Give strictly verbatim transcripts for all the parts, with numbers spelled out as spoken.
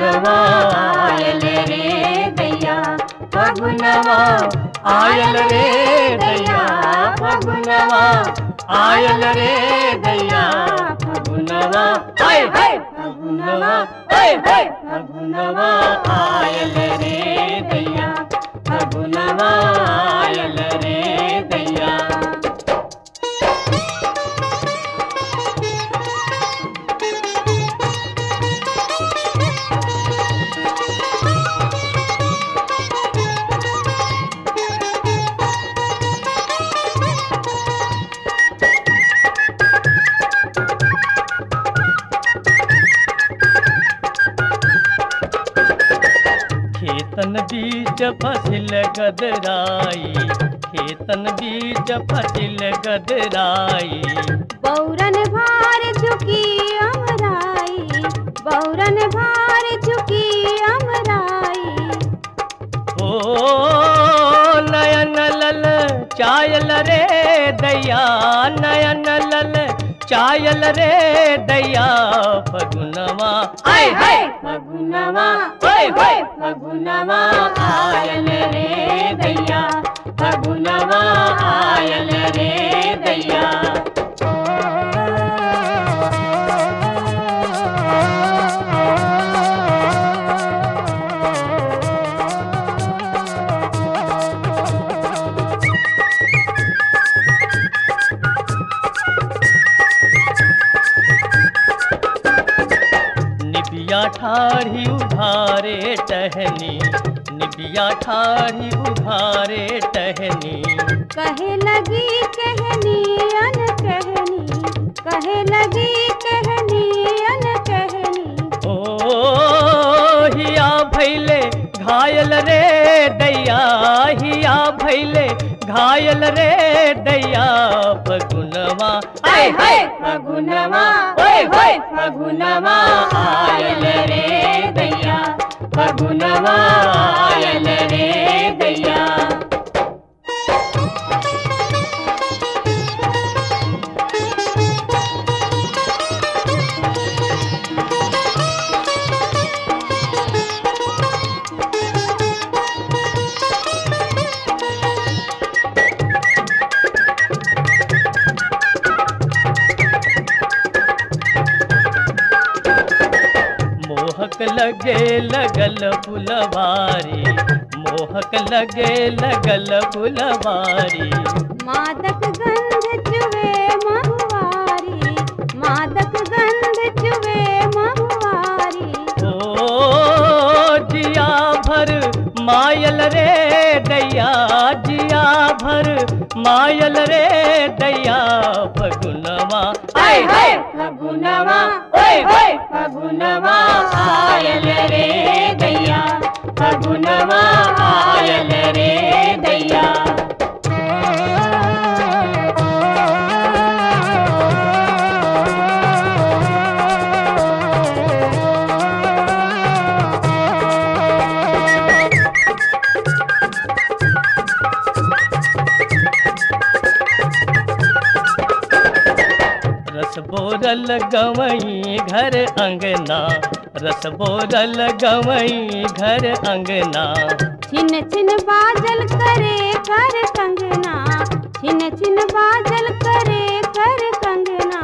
फगुनवा आयल रे दैया, फगुनवा आयल रे दैया, फगुनवा आयल रे दैया, फगुनवा हाय हाय फगुनवा हाय हाय फगुनवा आयल रे दैया, फगुनवा आयल रे दैया। खेतन बीज फसिल गदराई, खेतन बीज फसिल गदराई, बौरन भार झुकी अमराई, बौरन भार झुकी अमराई। ओ नयन लल चायल रे दैया, नयन लल चायल रे दैया, फगुनवा आय हाय फगुनवा हाय हाय फगुनवा आयल रे दैया, फगुनवा आयल रे दैया। निबिया ठाढ़ी उघारे टहनी, निबिया ठाढ़ी उघारे टहनी, कहे लगी कहनी अन कहनी, कहे लगी कहनी अन कहनी। ओ हिया भैले घायल रे दैया, हिया भैले घायल रे दैया, फगुनवा आय हाय फगुनवा ओए होए फगुनवा आयल रे दैया, फगुनवा आयल रे दैया। मोहक लगे लगल फुलवारी, मोहक लगे लगल फुलवारी, मादक गंध चुवे महुआरी, मादक गंध चुवे महुआरी। ओ जिया भर मायल रे दैया, जिया भर मायल रे दैया, फगुनवा आय हाय फगुनवा ओए होए फगुनवा आयल रे दैया, फगुनवा आयल रे दैया। रस बोरल गवई घर अंगना, रस बोरल गवई घर अंगना, छिन छिन बाजल करे कर कंगना, छिन छिन बाजल करे कर कंगना।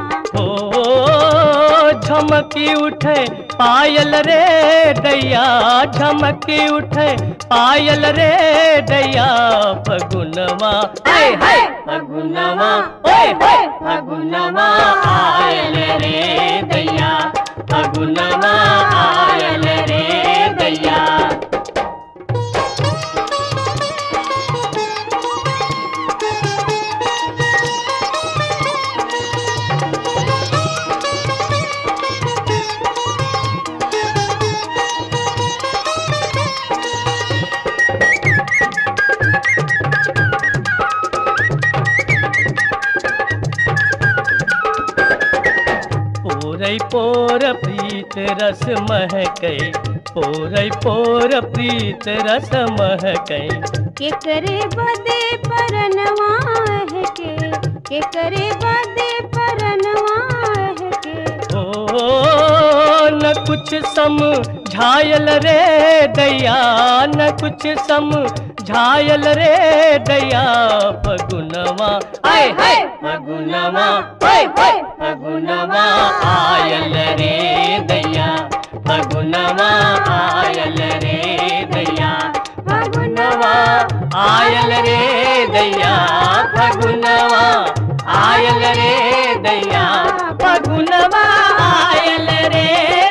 ओ झमकी उठे पायल रे दैया, झमकी उठे पायल रे दैया, फगुनवा आय हाय फगुनवा ओए होए फगुनवा आयल रे दैया, फगुनवा आयल रे दैया। पोरई पोर प्रीत रस महकै, पोरई पोर प्रीत रस महकै, के करे बदे परनवा है के, के करे बदे परनवा है के। ओ न कुछ समझायल रे दैया, न कुछ समझायल रे दैया। फगुनवा आय हाय फगुनवा हाय हाय फगुनवा आयल रे दैया, फगुनवा आयल रे दैया, फगुनवा आयल रे दैया, फगुनवा आयल रे दैया, फगुनवा आयल रे